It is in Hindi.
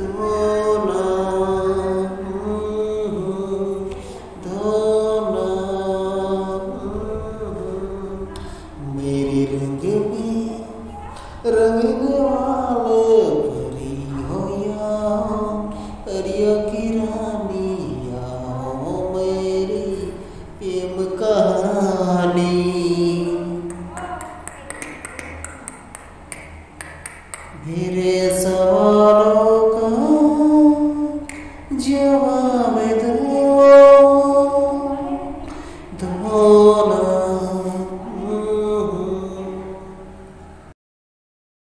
धोना धोना मेरे रंग में रंगने वाले परी हो या परियों की रानी या हो मेरी प्रेम कहानी। मेरे सवालों का जवाब